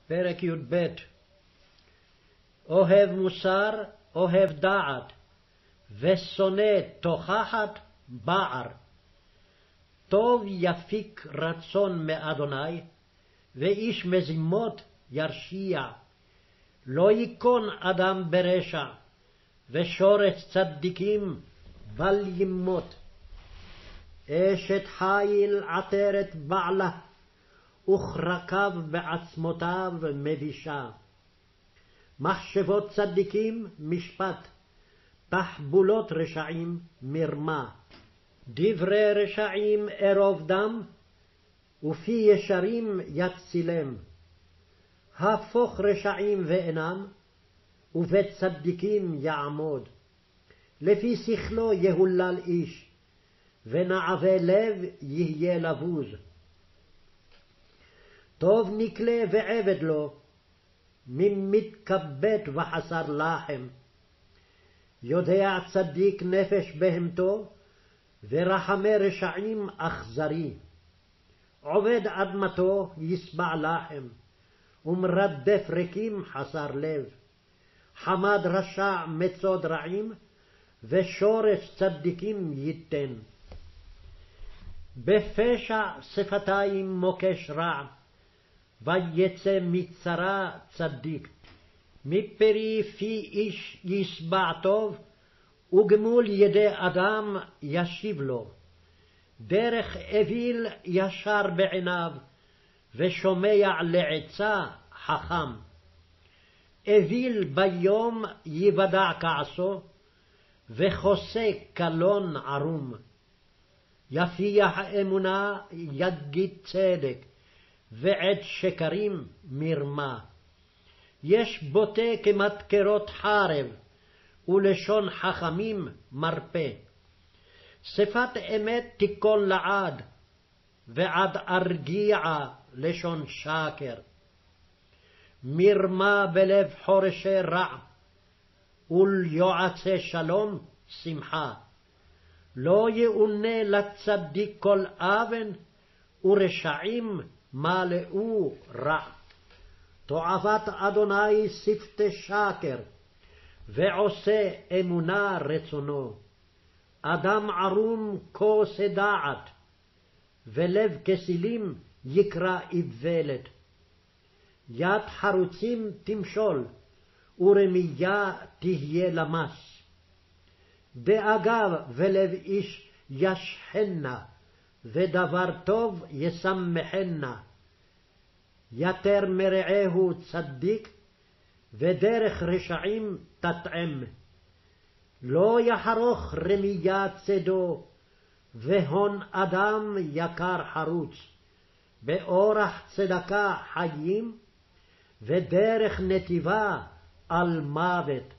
פרק י"ב. אוהב מוסר, אוהב דעת, ושונא תוכחת בער. טוב יפיק רצון מאדוני, ואיש מזימות ירשיע. לא ייכון אדם ברשע, ושורש צדיקים בל ימות. אשת חיל עטרת בעלה, וכרקיו בעצמותיו מבישה. מחשבות צדיקים משפט, תחבולות רשעים מרמה. דברי רשעים ערוב דם, ופי ישרים יצילם. הפוך רשעים ואינם, ובית צדיקים יעמוד. לפי שכלו יהולל איש, ונעבי לב יהיה לבוז. טוב נקלה ועבד לו, ממתכבד וחסר לחם. יודע צדיק נפש בהמתו, ורחמי רשעים אכזרי. עובד אדמתו ישבע לחם, ומרדף ריקים חסר לב. חמד רשע מצוד רעים, ושורש צדיקים ייתן. בפשע שפתיים מוקש רע, ויצא מצרה צדיק. מפרי פי איש ישבע טוב, וגמול ידי אדם ישיב לו. דרך אוויל ישר בעיניו, ושומע לעצה חכם. אוויל ביום יוודע כעסו, וחוסה קלון ערום. יפיח אמונה יגיד צדק, ועד שקרים מרמה. יש בוטה כמתקרות חרב, ולשון חכמים מרפא. שפת אמת תיכון לעד, ועד ארגיעה לשון שקר. מרמה בלב חורשי רע, וליועצי שלום שמחה. לא יאונה לצדיק כל אבן, ורשעים מלאו רע. תועבת אדוני שפתי שקר, ועושה אמונה רצונו. אדם ערום כוס דעת, ולב כסילים יקרא איוולת. יד חרוצים תמשול, ורמיה תהיה למס. דאגה ולב איש ישחנה, ודבר טוב ישמחנה. יתר מרעהו צדיק, ודרך רשעים תטעם. לא יחרוך רמיה צדו, והון אדם יקר חרוץ. באורח צדקה חיים, ודרך נתיבה על מוות.